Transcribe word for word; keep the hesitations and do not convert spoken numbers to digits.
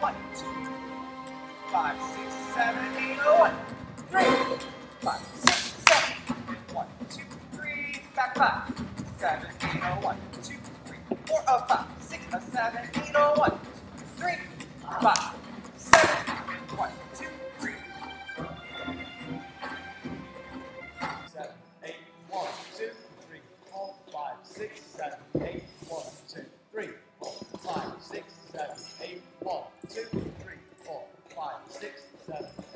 one, two, five, six, seven, eight, oh, one, three, five, six, seven, one, two, three, back five, seven, eight, oh, one, two, three, four, oh, five, six, oh, seven, eight, oh, one, three, five, seven, one, two, three, seven, eight, one, two, three, four, five, six, seven, eight, one, two, three, four, five, six, seven, eight, one, two, three, four, five, six, seven,